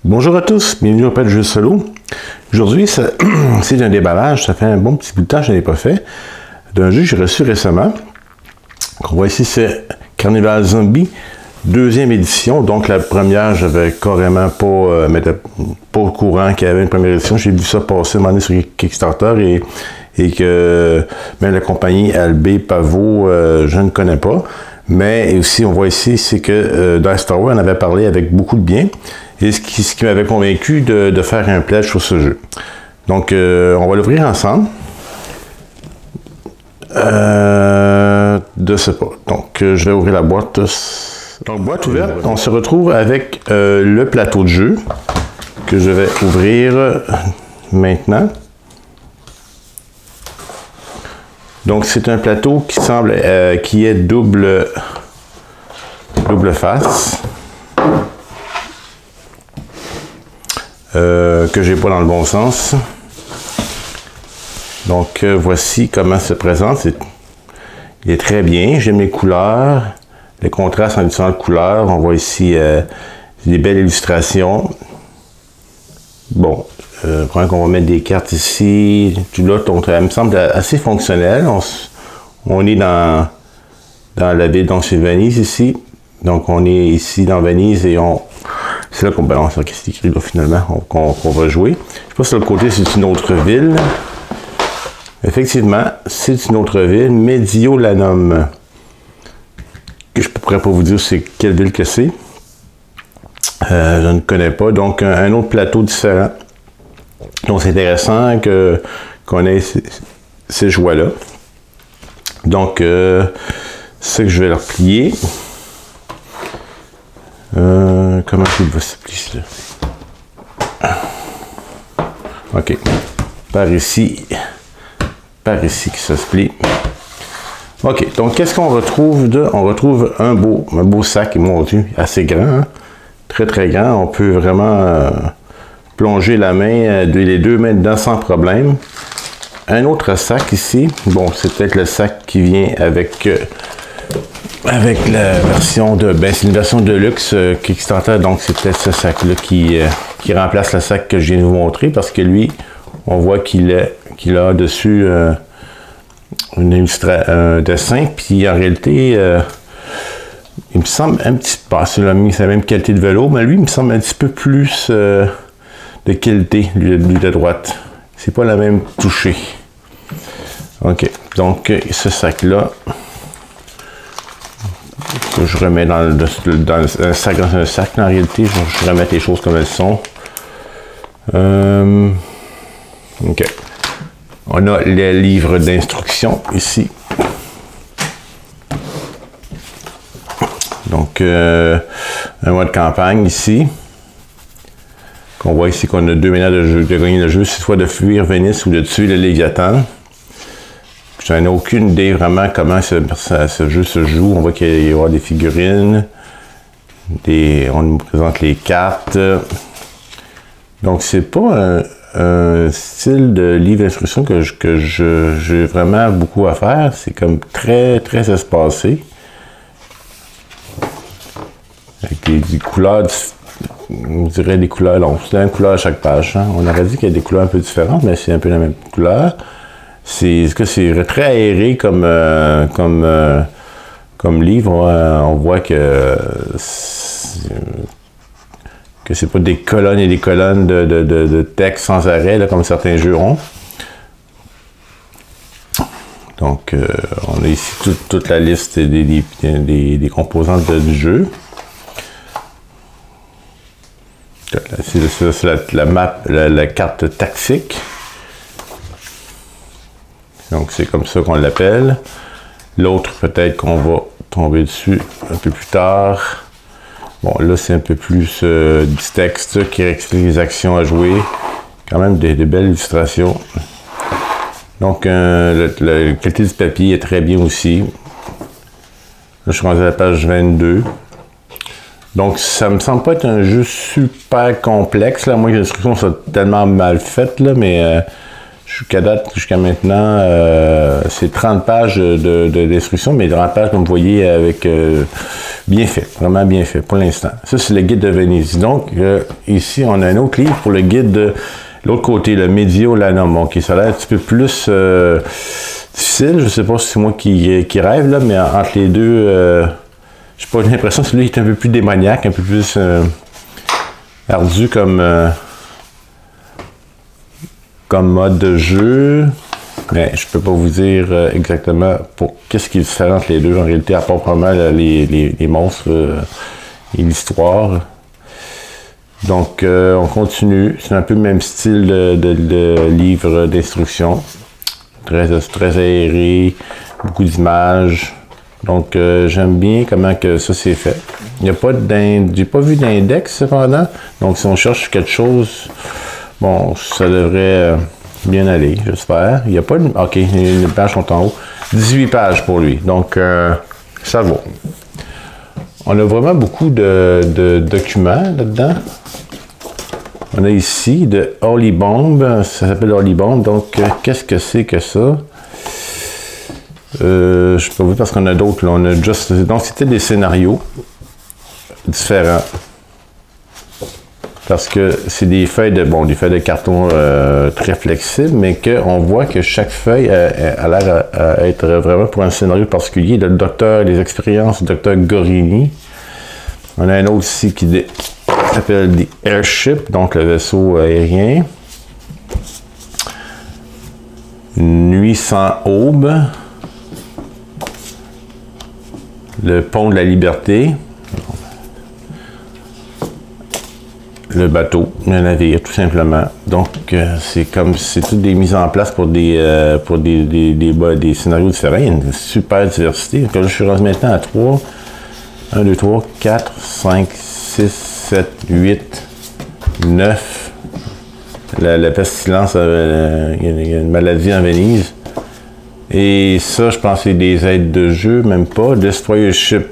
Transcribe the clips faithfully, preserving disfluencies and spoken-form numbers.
Bonjour à tous, bienvenue au Pet Jeux Solo. Aujourd'hui, c'est un déballage, ça fait un bon petit bout de temps que je n'en ai pas fait, d'un jeu que j'ai reçu récemment. On voit ici, c'est Carnival Zombie, deuxième édition. Donc la première, j'avais carrément pas, euh, pas au courant qu'il y avait une première édition. J'ai vu ça passer un moment donné sur Kickstarter et, et que même la compagnie Albé Pavot, euh, je ne connais pas. Mais aussi, on voit ici, c'est que euh, dans Star Wars, on avait parlé avec beaucoup de bien. Et ce qui, ce qui m'avait convaincu de, de faire un pledge sur ce jeu. Donc, euh, on va l'ouvrir ensemble. Euh, de ce pas. Donc, euh, je vais ouvrir la boîte. Donc, boîte ouverte. On se retrouve avec euh, le plateau de jeu que je vais ouvrir maintenant. Donc, c'est un plateau qui semble euh, qui est double, double face. Euh, que j'ai pas dans le bon sens. Donc euh, voici comment se présente. C'est, il est très bien. J'aime les couleurs, les contrastes en différentes couleurs. On voit ici euh, des belles illustrations. Bon, euh, pendant qu'on va mettre des cartes ici, tout là, donc, elle me semble assez fonctionnelle. On, on est dans dans la ville, donc c'est Venise ici. Donc on est ici dans Venise et on c'est là qu'on balance, qu'est-ce qui est écrit là finalement, qu'on qu'on va jouer. Je sais pas si sur le côté c'est une autre ville. Effectivement, c'est une autre ville, Mediolanum. Je ne pourrais pas vous dire c'est quelle ville que c'est. Euh, je ne connais pas. Donc un, un autre plateau différent. Donc c'est intéressant que qu'on ait ces, ces joies-là. Donc euh, c'est que je vais leur plier. Euh, comment il va se plier là? Ok. Par ici. Par ici qui se plie. Ok. Donc, qu'est-ce qu'on retrouve de? On retrouve un beau, un beau sac, mon Dieu, assez grand. Hein? Très, très grand. On peut vraiment euh, plonger la main, euh, les deux mains dedans sans problème. Un autre sac ici. Bon, c'est peut-être le sac qui vient avec... Euh, Avec la version de... Ben, c'est une version de luxe euh, Kickstarter, donc c'est peut-être ce sac-là qui, euh, qui remplace le sac que je viens de vous montrer, parce que lui, on voit qu'il qu'il a dessus euh, une illustra un dessin, puis en réalité, euh, il me semble un petit peu... C'est la même qualité de vélo, mais lui, il me semble un petit peu plus euh, de qualité, lui, lui de droite. C'est pas la même touchée. OK, donc ce sac-là... que je remets dans, le, dans un sac, dans un sac, en réalité, je, je remets les choses comme elles sont. Euh, ok. On a les livres d'instructions ici. Donc, euh, un mode campagne ici. On voit ici qu'on a deux manières de, jeu, de gagner le jeu, c'est soit de fuir Venise ou de tuer le Léviathan. Je n'en ai aucune idée vraiment comment ce, ce, ce jeu se joue. On voit qu'il y aura des figurines. Des, on nous présente les cartes. Donc, c'est pas un, un style de livre d'instruction que je, que je, j'ai vraiment beaucoup à faire. C'est comme très, très espacé. Avec des, des couleurs, on dirait des couleurs longues. C'est une couleur à chaque page. Hein. On aurait dit qu'il y a des couleurs un peu différentes, mais c'est un peu la même couleur. C'est très aéré comme, euh, comme, euh, comme livre. Euh, on voit que que c'est pas des colonnes et des colonnes de, de, de, de texte sans arrêt, là, comme certains jeux ont. Donc, euh, on a ici tout, toute la liste des, des, des, des composantes de, du jeu. C'est la, la map, la, la carte tactique. Donc, c'est comme ça qu'on l'appelle. L'autre, peut-être qu'on va tomber dessus un peu plus tard. Bon, là, c'est un peu plus euh, du texte qui explique les actions à jouer. Quand même des, des belles illustrations. Donc, euh, le, le, la qualité du papier est très bien aussi. Là, je suis rendu à la page vingt-deux. Donc, ça me semble pas être un jeu super complexe. Là. Moi, les instructions sont tellement mal faites, là, mais... Euh, Jusqu'à date, jusqu'à maintenant, euh, c'est trente pages de, de d'instructions, mais trente pages, comme vous voyez, avec euh, bien fait, vraiment bien fait pour l'instant. Ça, c'est le guide de Venise. Donc, euh, ici, on a un autre livre pour le guide de l'autre côté, le Mediolanum. Ok, ça a l'air un petit peu plus euh, difficile. Je sais pas si c'est moi qui, qui rêve, là, mais entre les deux, euh, j'ai pas l'impression que celui-là est un peu plus démoniaque, un peu plus euh, ardu comme... Euh, comme mode de jeu, mais je peux pas vous dire euh, exactement pour qu'est-ce qui est différent entre les deux en réalité, à part probablement les, les, les monstres euh, et l'histoire. Donc euh, on continue, c'est un peu le même style de, de, de livre d'instruction, très, très aéré, beaucoup d'images. Donc euh, j'aime bien comment que ça c'est fait. Il n'y a pas d'index, j'ai pas vu d'index cependant, donc si on cherche quelque chose, bon, ça devrait euh, bien aller, j'espère. Il n'y a pas de... OK, les pages sont en haut. dix-huit pages pour lui, donc euh, ça va. On a vraiment beaucoup de, de documents là-dedans. On a ici de Holy Bomb, ça s'appelle Holy Bomb, donc euh, qu'est-ce que c'est que ça? Euh, je peux vous dire parce qu'on a d'autres, on a juste... Donc c'était des scénarios différents. Parce que c'est des feuilles de bon, des feuilles de carton euh, très flexibles, mais qu'on voit que chaque feuille a, a l'air à, à être vraiment pour un scénario particulier. Le docteur, les expériences du docteur Gorini. On a un autre ici qui s'appelle The Airship, donc le vaisseau aérien. Nuit sans aube. Le pont de la liberté. Le bateau, le navire, tout simplement. Donc, euh, c'est comme, c'est toutes des mises en place pour des, euh, pour des, des, des, des, des scénarios différents. Il y a une super diversité. Donc, là, je suis rendu maintenant à trois. un, deux, trois, quatre, cinq, six, sept, huit, neuf. La, la pestilence, euh, il y a une maladie en Venise. Et ça, je pense que c'est des aides de jeu, même pas. Destroyer Ship.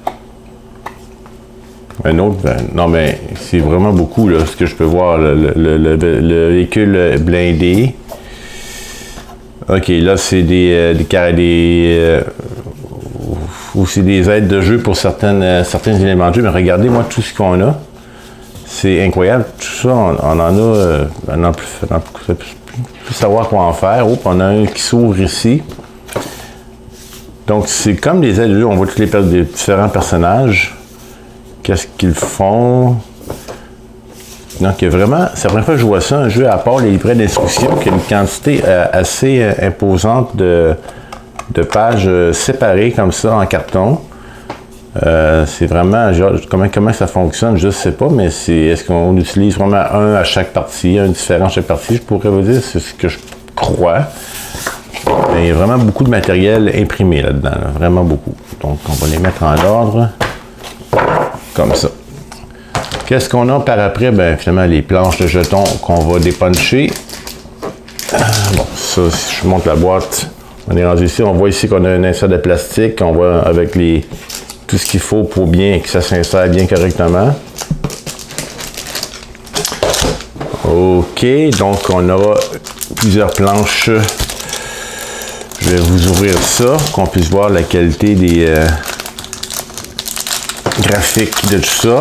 Un autre, ben, non mais c'est vraiment beaucoup là, ce que je peux voir, le, le, le, le véhicule blindé. Ok, là c'est des, euh, des, des euh, ou c'est des aides de jeu pour certaines, euh, certains éléments de jeu, mais regardez moi tout ce qu'on a. C'est incroyable, tout ça, on, on en a, euh, on en plus, on en plus, plus savoir quoi en faire. Oh, on a un qui s'ouvre ici. Donc c'est comme des aides de jeu, on voit tous les, les différents personnages. Qu'est-ce qu'ils font? Donc, il y a vraiment, c'est la première fois que je vois ça, un jeu à part les livrets d'instruction, qui a une quantité euh, assez euh, imposante de, de pages euh, séparées comme ça en carton. Euh, c'est vraiment, genre, comment, comment ça fonctionne, je ne sais pas, mais c'est, est-ce qu'on utilise vraiment un à chaque partie, un différent à chaque partie? Je pourrais vous dire, c'est ce que je crois. Mais il y a vraiment beaucoup de matériel imprimé là-dedans, là, vraiment beaucoup. Donc, on va les mettre en ordre. Comme ça. Qu'est-ce qu'on a par après? Ben, finalement, les planches de jetons qu'on va dépuncher. Bon, ça, si je monte la boîte, on est rendu ici. On voit ici qu'on a un insert de plastique. On voit avec les tout ce qu'il faut pour bien que ça s'insère bien correctement. OK, donc on aura plusieurs planches. Je vais vous ouvrir ça, qu'on puisse voir la qualité des... Euh, graphique de tout ça.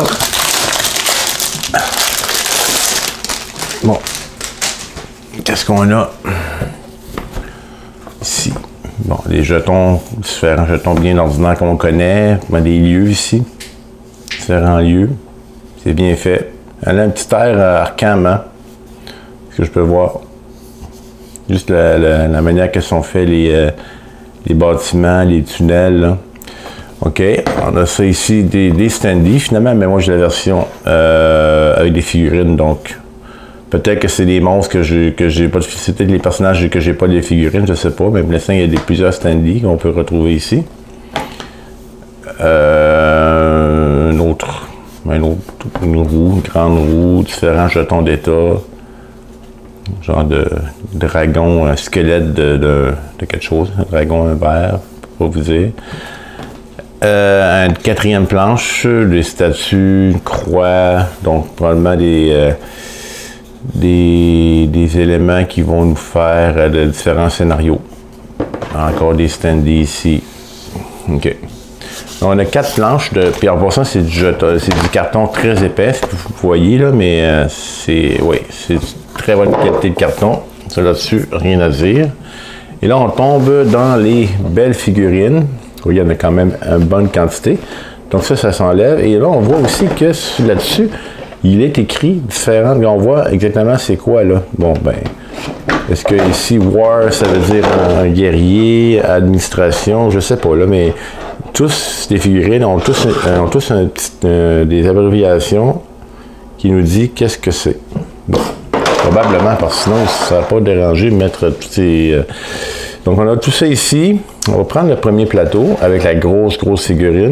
Bon. Qu'est-ce qu'on a ici? Bon, des jetons, différents jetons bien ordinaires qu'on connaît. On a des lieux ici. Différents lieux. C'est bien fait. Elle a un petit air Arkham, hein? Ce que je peux voir. Juste la, la, la manière que sont faits les, euh, les bâtiments, les tunnels, là. OK, on a ça ici, des, des standees finalement, mais moi j'ai la version euh, avec des figurines, donc peut-être que c'est des monstres que j'ai que j'ai pas de c'est peut-être les personnages que j'ai pas des figurines, je sais pas, mais pour l'instant il y a des, plusieurs standees qu'on peut retrouver ici. Euh, un autre, un autre, une roue, une grande roue, différents jetons d'état, genre de dragon, un squelette de, de, de quelque chose, un dragon, un verre, pour vous dire. Euh, une quatrième planche, des statues, une croix, donc probablement des, euh, des, des éléments qui vont nous faire euh, de différents scénarios. Encore des standees ici. OK. Donc, on a quatre planches, de, puis en passant, c'est du, du carton très épais, vous voyez, là, mais euh, c'est oui, c'est très bonne qualité de carton. Ça là-dessus, rien à dire. Et là, on tombe dans les belles figurines. Oui, il y en a quand même une bonne quantité. Donc ça, ça s'enlève. Et là, on voit aussi que là-dessus, il est écrit différent. On voit exactement c'est quoi, là. Bon, ben, est-ce que ici, War, ça veut dire un guerrier, administration, je sais pas, là, mais tous les figurines ont tous, ont tous un petit, euh, des abréviations qui nous disent qu'est-ce que c'est. Bon, probablement, parce que sinon, ça ne va pas déranger de mettre tous ces... Euh... Donc, on a tout ça ici. On va prendre le premier plateau avec la grosse, grosse figurine.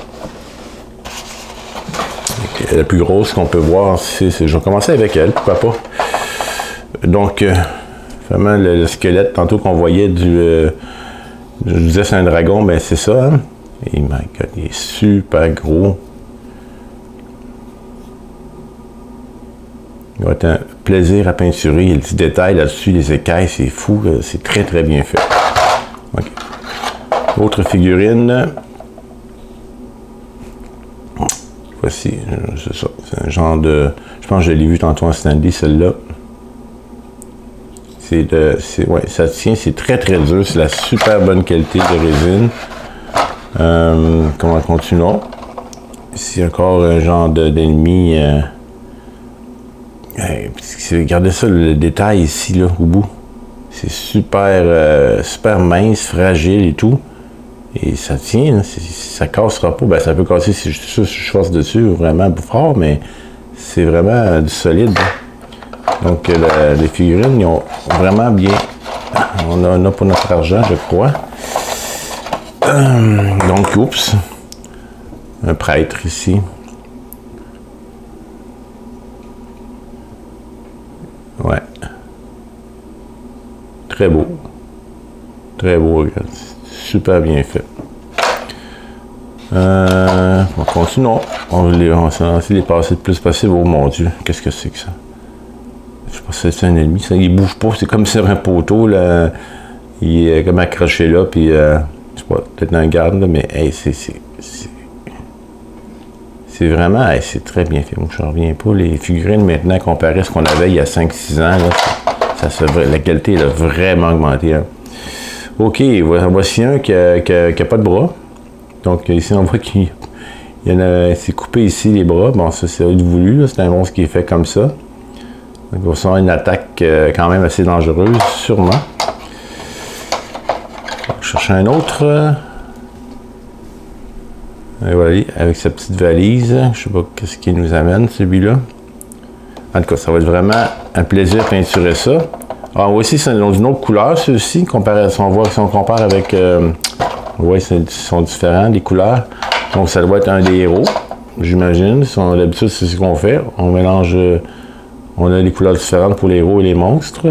La plus grosse qu'on peut voir, c'est... Je vais commencer avec elle, pourquoi pas. Donc, euh, vraiment, le, le squelette, tantôt qu'on voyait du... Euh, je disais c'est un dragon, ben c'est ça, hein? Et my God, il est super gros. Il va être un plaisir à peinturer. Il y a des petits détails là-dessus, les écailles, c'est fou. C'est très, très bien fait. Okay. Autre figurine. Voici, c'est ça. C'est un genre de... Je pense que je l'ai vu tantôt en standee, celle-là. C'est de... Ouais, ça tient, c'est très, très dur. C'est la super bonne qualité de résine. Euh, comment continuons? Ici, encore un genre d'ennemi... Euh, Hey, regardez ça, le détail ici, là, au bout. C'est super, euh, super mince, fragile et tout. Et ça tient, hein, ça cassera pas. Ben, ça peut casser si je, si je force dessus, vraiment fort, mais c'est vraiment euh, du solide. Donc, la, les figurines, ils ont vraiment bien... On en a pour notre argent, je crois. Euh, donc, oups. Un prêtre ici. Ouais. Très beau. Très beau, regarde. Super bien fait. Euh, on continue. On va essayer de les passer le plus possible. Oh mon Dieu, qu'est-ce que c'est que ça? Je pense que c'est un ennemi. Ça, il bouge pas. C'est comme si c'était un poteau. Là. Il est comme accroché là. Puis, euh, je sais pas, peut-être un garde, là, mais hey, c'est. C'est vraiment, hey, c'est très bien fait. Moi, je ne reviens pas. Les figurines, maintenant, comparées à ce qu'on avait il y a cinq six ans, là, ça, ça, la qualité elle a vraiment augmenté. Hein. OK, voici un qui n'a pas de bras. Donc, ici, on voit qu'il y en a, c'est coupé ici, les bras. Bon, ça, c'est voulu. C'est un monstre qui est fait comme ça. Donc, il va avoir une attaque euh, quand même assez dangereuse, sûrement. On va chercher un autre. Et voilà, avec sa petite valise. Je ne sais pas qu'est-ce qui nous amène, celui-là. En tout cas, ça va être vraiment un plaisir de peinturer ça. Alors, on voit ici, c'est d'une autre couleur, ceux-ci, comparé à si on voit, si on compare avec... Euh, oui, ils sont différents, les couleurs. Donc, ça doit être un des héros, j'imagine. D'habitude, c'est ce qu'on fait. On mélange... Euh, on a des couleurs différentes pour les héros et les monstres.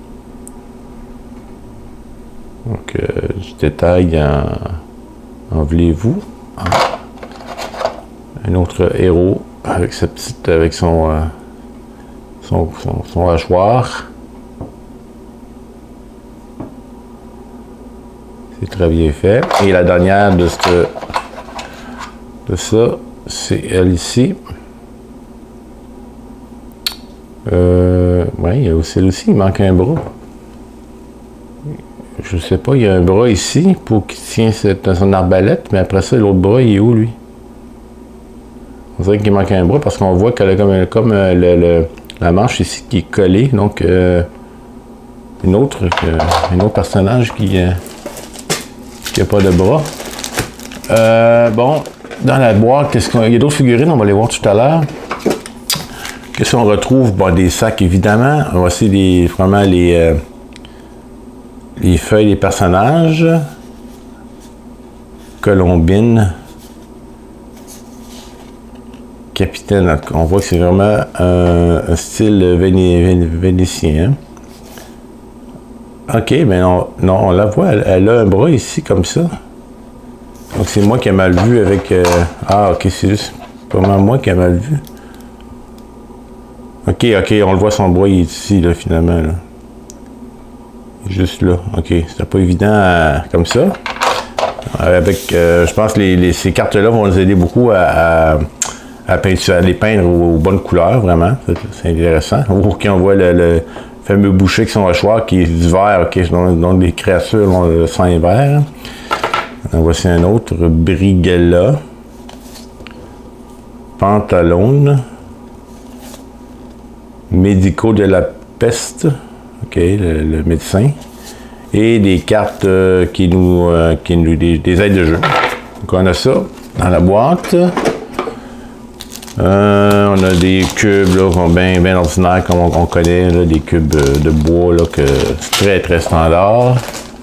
Donc, euh, du détail en... en voulez-vous. Ah. Un autre héros avec sa petite, avec son, euh, son, son, son hachoir. C'est très bien fait. Et la dernière de, cette, de ça, c'est elle ici. Euh, oui, celle aussi, il manque un bras. Je sais pas, il y a un bras ici pour qu'il tient cette, son arbalète, mais après ça, l'autre bras, il est où, lui? On dirait qu'il manque un bras parce qu'on voit qu'elle a comme, comme euh, le, le, la manche ici qui est collée. Donc, euh, une autre, euh, un autre personnage qui n'a euh, pas de bras. Euh, bon, dans la boîte, qu'est-ce qu'on, il y a d'autres figurines, on va les voir tout à l'heure. Qu'est-ce qu'on retrouve? Bon, des sacs, évidemment. Voici les, vraiment les, euh, les feuilles des personnages. Colombine. Capitaine, on voit que c'est vraiment un, un style véné, véné, vénitien. Ok, mais non, non on la voit, elle, elle a un bras ici comme ça. Donc c'est moi qui ai mal vu avec... Euh, ah, ok, c'est juste vraiment moi qui ai mal vu. Ok, ok, on le voit, son bois, il est ici, là, finalement. Là. Juste là. Ok, c'était pas évident à, comme ça. Avec, euh, je pense que les, les, ces cartes-là vont nous aider beaucoup à, à, à, peinture, à les peindre aux, aux bonnes couleurs, vraiment. C'est intéressant. Ok, on voit le, le fameux boucher qui sont hachoir qui est du vert. Ok, donc, donc les créatures ont le sang vert. En voici un autre. Brigella. Pantalone. Médico de la peste. Ok, le, le médecin. Et des cartes euh, qui nous, euh, qui nous des, des aides de jeu. Donc on a ça dans la boîte. Euh, on a des cubes là, bien, bien ordinaires comme on, on connaît, là, des cubes de bois là, que c'est très très standard.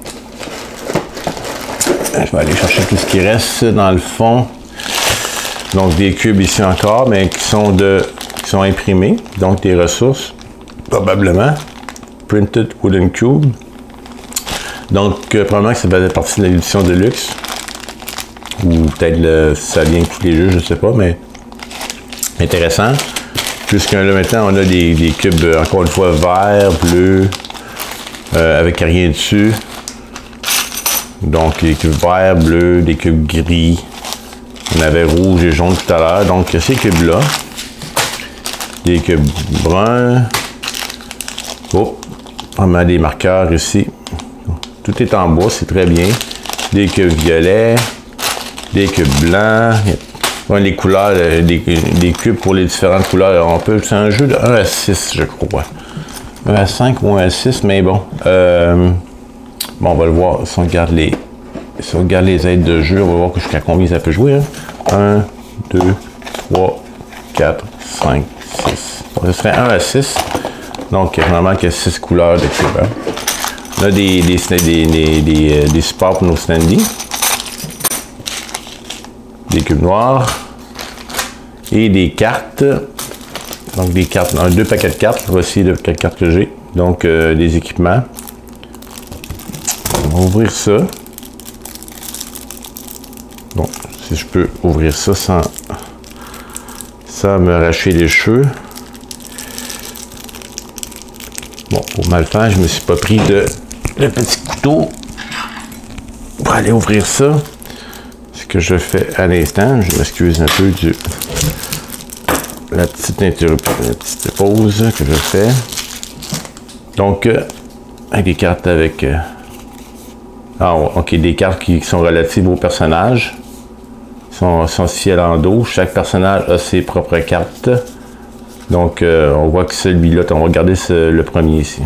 Je vais aller chercher tout ce qui reste dans le fond. Donc des cubes ici encore, mais qui sont de qui sont imprimés, donc des ressources, probablement. Printed Wooden Cube. Donc, euh, probablement que ça faisait partie de l'édition de luxe. Ou peut-être ça vient de tous les jeux, je sais pas, mais intéressant. Puisque là, maintenant, on a des, des cubes, encore une fois, vert, bleu, euh, avec rien dessus. Donc, des cubes verts, bleus, des cubes gris. On avait rouge et jaune tout à l'heure. Donc, ces cubes-là. Des cubes bruns. Oh, on a des marqueurs ici. Tout est en bois, c'est très bien. Des cubes violets, des cubes blancs. Ouais, les couleurs, des, des cubes pour les différentes couleurs. On peut, c'est un jeu de un à six, je crois. un à cinq ou un à six, mais bon. Euh, bon, on va le voir. Si on regarde les, si on regarde les aides de jeu, on va voir jusqu'à combien ça peut jouer. Hein. un, deux, trois, quatre, cinq, six. Bon, ce serait un à six. Donc, normalement, il y a six couleurs de cubes. Hein. On a des, des, des, des, des, des supports pour nos standees. Des cubes noirs. Et des cartes. Donc des cartes, un, deux paquets de cartes. Voici le paquet de cartes que j'ai. Donc euh, des équipements. On va ouvrir ça. Bon, si je peux ouvrir ça sans, sans me arracher les cheveux. Bon, pour mal faire, je ne me suis pas pris de, de petit couteau pour aller ouvrir ça. Ce que je fais à l'instant, je m'excuse un peu du la petite interruption, la petite pause que je fais. Donc, euh, avec des cartes avec... Euh, ah, ok, des cartes qui sont relatives aux personnages. Sont, sont ciel en dos. Chaque personnage a ses propres cartes. Donc, euh, on voit que celui-là, on va regarder ce, le premier ici.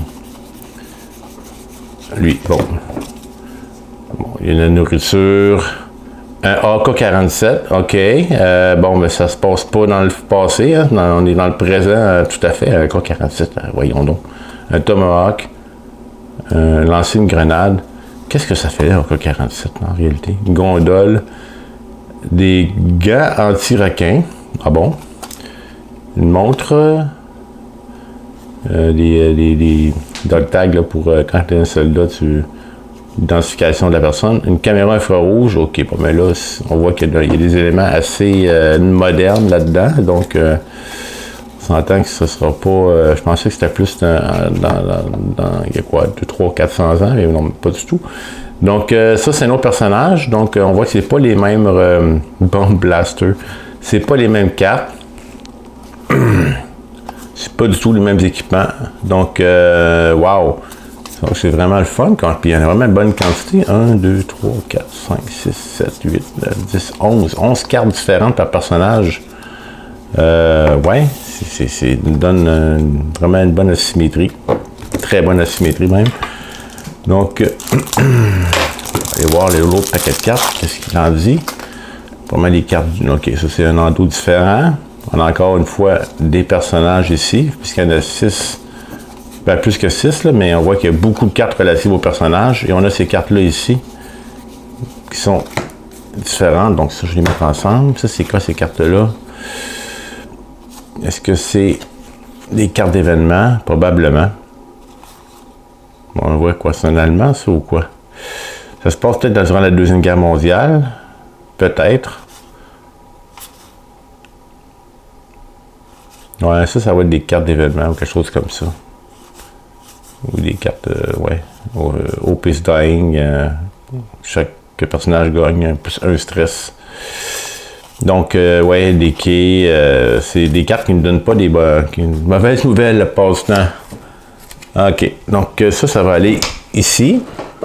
Lui, bon. Bon, il y a la nourriture. Un A K quarante-sept, ok. Euh, bon, mais ça se passe pas dans le passé, hein. Dans, on est dans le présent, euh, tout à fait. Un A K quarante-sept, euh, voyons donc. Un Tomahawk. Euh, lancer une grenade. Qu'est-ce que ça fait là, un A K quarante-sept, en réalité? Une gondole. Des gants anti-requins. Ah bon? Une montre, euh, des, des, des dog tags là, pour euh, quand tu es un soldat, tu, identification de la personne. Une caméra infrarouge, ok, bon, mais là, on voit qu'il y, y a des éléments assez euh, modernes là-dedans, donc euh, on s'entend que ce sera pas, euh, je pensais que c'était plus dans, dans, dans, dans, il y a quoi, deux, trois, quatre cents ans, mais non, pas du tout. Donc euh, ça, c'est un autre personnage, donc euh, on voit que c'est pas les mêmes euh, bomb blasters, c'est pas les mêmes cartes. C'est pas du tout les mêmes équipements. Donc, euh, wow! C'est vraiment le fun. Quand, puis il y en a vraiment une bonne quantité. un, deux, trois, quatre, cinq, six, sept, huit, neuf, dix, onze. onze cartes différentes par personnage. Euh, ouais, c'est donne euh, vraiment une bonne asymétrie. Très bonne asymétrie même. Donc, euh, on va aller voir l'autre paquet de cartes. Qu'est-ce qu'il en dit? Pas mal les cartes. Ok, ça c'est un endos différent. On a encore une fois des personnages ici, puisqu'il y en a six, ben plus que six, là, mais on voit qu'il y a beaucoup de cartes relatives aux personnages. Et on a ces cartes-là ici, qui sont différentes. Donc ça, je les mets ensemble. Ça, c'est quoi ces cartes-là? Est-ce que c'est des cartes d'événements? Probablement. Bon, on voit quoi? C'est un allemand, ça, ou quoi? Ça se passe peut-être durant la Deuxième Guerre mondiale. Peut-être. Ouais, ça, ça va être des cartes d'événements ou quelque chose comme ça. Ou des cartes, euh, ouais. Hope is dying. Euh, chaque personnage gagne un, plus un stress. Donc, euh, ouais, des quais. Euh, c'est des cartes qui ne donnent pas des une mauvaises nouvelles le passe-temps. Ok. Donc, euh, ça, ça va aller ici.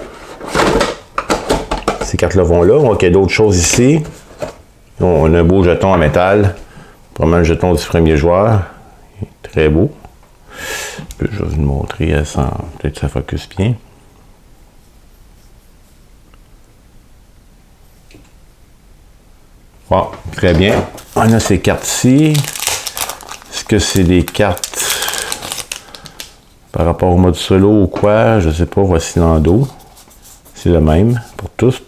Ces cartes-là vont là. Donc, il y a d'autres choses ici. On a un beau jeton en métal. Probablement le jeton du premier joueur. Très beau. Je vais vous le montrer. Peut-être que ça focus bien. Bon, très bien. On a ces cartes-ci. Est-ce que c'est des cartes par rapport au mode solo ou quoi? Je ne sais pas. Voici l'endos. C'est le même pour tous.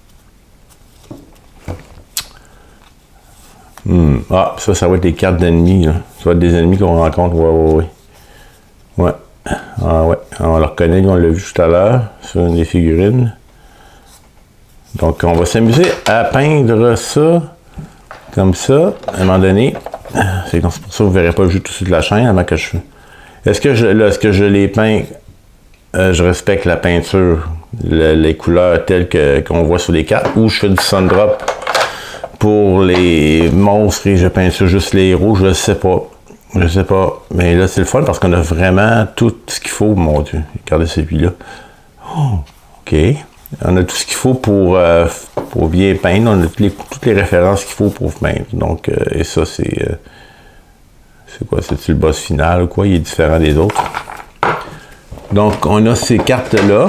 Hmm. Ah, ça, ça va être des cartes d'ennemis. Ça va être des ennemis qu'on rencontre. Ouais, ouais, ouais. Ouais. Ah, ouais. On le reconnaît, on l'a vu tout à l'heure sur une des figurines. Donc, on va s'amuser à peindre ça comme ça, à un moment donné. C'est pour ça que vous ne verrez pas le jeu tout de suite de la chaîne avant que je... Est-ce que je, là, est-ce que je les peins? Euh, je respecte la peinture, le, les couleurs telles que, qu'on voit sur les cartes, ou je fais du sun drop pour les monstres et je peins ça juste les héros, je ne sais pas. Je sais pas. Mais là, c'est le fun parce qu'on a vraiment tout ce qu'il faut. Mon Dieu, regardez celui-là. Oh, OK. On a tout ce qu'il faut pour, euh, pour bien peindre. On a toutes les, toutes les références qu'il faut pour peindre. Donc, euh, et ça, c'est... Euh, c'est quoi? C'est-tu le boss final ou quoi? Il est différent des autres. Donc, on a ces cartes-là.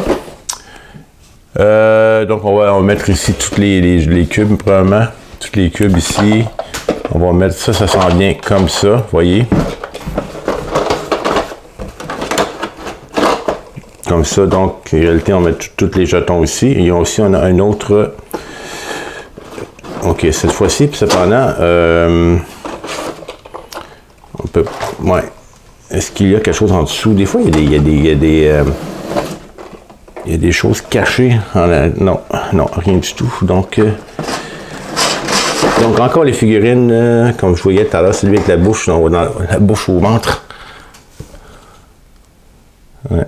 Euh, donc, on va, on va mettre ici tous les, les, les cubes, probablement. Tous les cubes ici. On va mettre ça, ça sent bien comme ça, voyez. Comme ça, donc, en réalité, on met tous les jetons ici. Et aussi, on a un autre... OK, cette fois-ci, puis cependant, euh, on peut... Ouais. Est-ce qu'il y a quelque chose en dessous? Des fois, il y a des... Il y a des, il y a des, euh, il y a des choses cachées. En la, non, non, rien du tout. Donc... Euh, Donc, encore les figurines, euh, comme je voyais tout à l'heure, celui avec la bouche, on va dans la bouche au ventre. Ouais.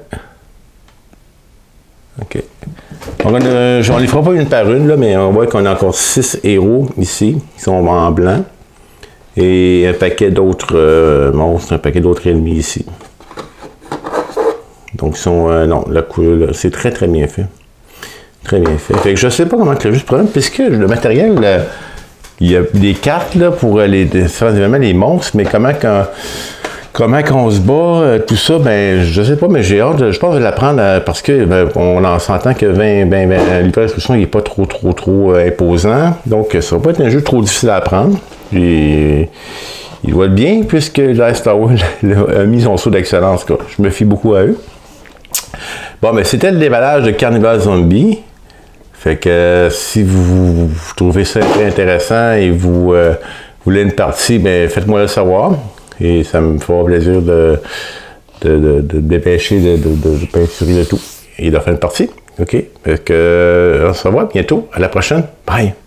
OK. Donc, on ne les fera pas une par une, là, mais on voit qu'on a encore six héros ici, qui sont en blanc. Et un paquet d'autres euh, monstres, un paquet d'autres ennemis ici. Donc, ils sont. Euh, non, la couleur, c'est très, très bien fait. Très bien fait. Fait que je ne sais pas comment que le jeu se prend, puisque le matériel. Là, il y a des cartes là, pour les différents événements, les monstres, mais comment quand, comment qu'on se bat, euh, tout ça, ben je sais pas, mais j'ai hâte, je pense de l'apprendre euh, parce que ben, on en s'entend que vingt, ben, ben, l'hyper d'instruction n'est pas trop, trop, trop euh, imposant. Donc ça va pas être un jeu trop difficile à apprendre. Et, il doit être bien puisque Star Wars a mis son saut d'excellence. Je me fie beaucoup à eux. Bon, mais c'était le déballage de Carnival Zombie. Fait que euh, si vous, vous trouvez ça très intéressant et vous euh, voulez une partie, ben faites-moi le savoir. Et ça me fera plaisir de, de, de, de dépêcher de, de, de peinturer le tout et de faire une partie. OK? Fait que euh, on se revoit bientôt. À la prochaine. Bye!